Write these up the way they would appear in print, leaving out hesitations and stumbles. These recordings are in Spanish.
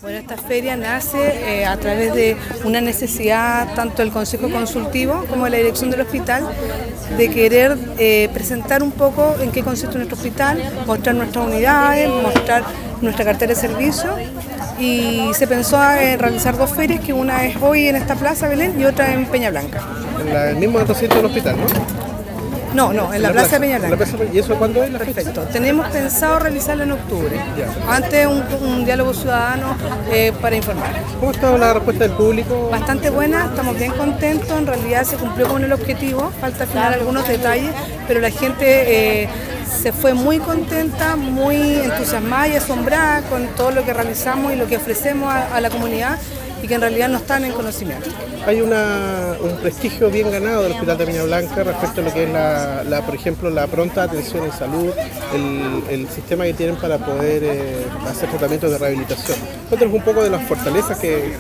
Bueno, esta feria nace a través de una necesidad tanto del Consejo Consultivo como de la dirección del hospital de querer presentar un poco en qué consiste nuestro hospital, mostrar nuestras unidades, mostrar nuestra cartera de servicio, y se pensó en realizar dos ferias, que una es hoy en esta plaza Belén y otra en Peña Blanca. En el mismo recinto del hospital, ¿no? No, en la plaza de Peña Blanca. ¿Y eso cuándo es? Perfecto. Tenemos pensado realizarla en octubre, antes un diálogo ciudadano para informar. ¿Cómo ha estado la respuesta del público? Bastante buena, estamos bien contentos, en realidad se cumplió con el objetivo, falta afinar algunos detalles, pero la gente se fue muy contenta, muy entusiasmada y asombrada con todo lo que realizamos y lo que ofrecemos a la comunidad, y que en realidad no están en conocimiento. Hay un prestigio bien ganado del Hospital de Peña Blanca respecto a lo que es, por ejemplo, la pronta atención en salud, el sistema que tienen para poder hacer tratamientos de rehabilitación. Cuéntanos un poco de las fortalezas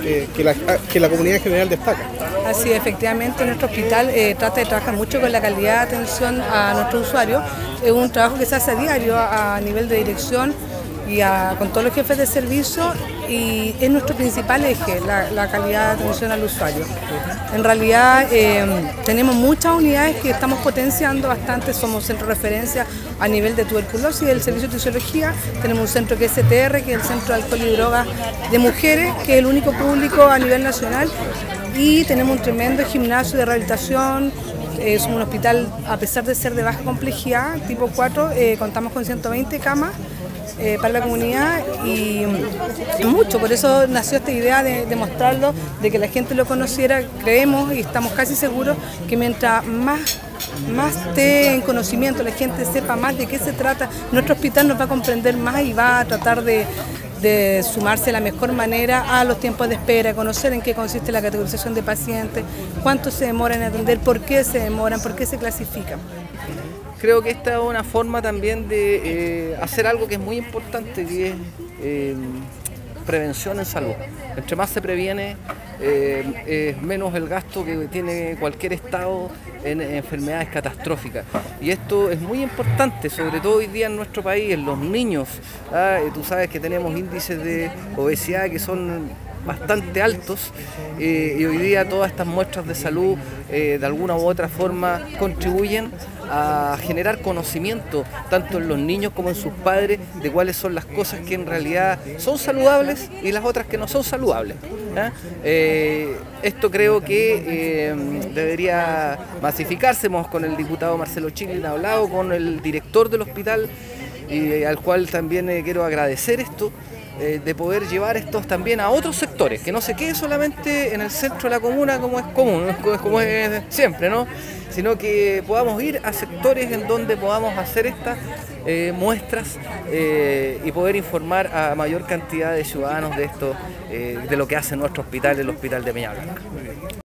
que la comunidad en general destaca. Así, efectivamente, nuestro hospital trata de trabajar mucho con la calidad de atención a nuestros usuarios. Es un trabajo que se hace a diario a nivel de dirección y con todos los jefes de servicio, y es nuestro principal eje, la calidad de atención al usuario. En realidad tenemos muchas unidades que estamos potenciando bastante, somos centro de referencia a nivel de tuberculosis y del servicio de fisiología. Tenemos un centro que es CTR, que es el Centro de Alcohol y Drogas de Mujeres, que es el único público a nivel nacional, y tenemos un tremendo gimnasio de rehabilitación. Somos un hospital, a pesar de ser de baja complejidad, tipo 4, contamos con 120 camas para la comunidad, y mucho, por eso nació esta idea de mostrarlo, de que la gente lo conociera. Creemos y estamos casi seguros que mientras más esté en conocimiento, la gente sepa más de qué se trata, nuestro hospital nos va a comprender más y va a tratar de sumarse de la mejor manera a los tiempos de espera, conocer en qué consiste la categorización de pacientes, cuánto se demoran en atender, por qué se demoran, por qué se clasifican. Creo que esta es una forma también de hacer algo que es muy importante, que es prevención en salud. Entre más se previene, es menos el gasto que tiene cualquier estado en enfermedades catastróficas. Y esto es muy importante, sobre todo hoy día en nuestro país, en los niños. Tú sabes que tenemos índices de obesidad que son bastante altos, y hoy día todas estas muestras de salud de alguna u otra forma contribuyen a generar conocimiento tanto en los niños como en sus padres de cuáles son las cosas que en realidad son saludables y las otras que no son saludables. Esto creo que debería masificarse. Hemos con el diputado Marcelo Chiglin hablado, con el director del hospital, y al cual también quiero agradecer esto, de poder llevar estos también a otros sectores, que no se quede solamente en el centro de la comuna como es común, como es siempre, ¿no? Sino que podamos ir a sectores en donde podamos hacer estas muestras y poder informar a mayor cantidad de ciudadanos de esto, de lo que hace nuestro hospital, el Hospital de Peña Blanca.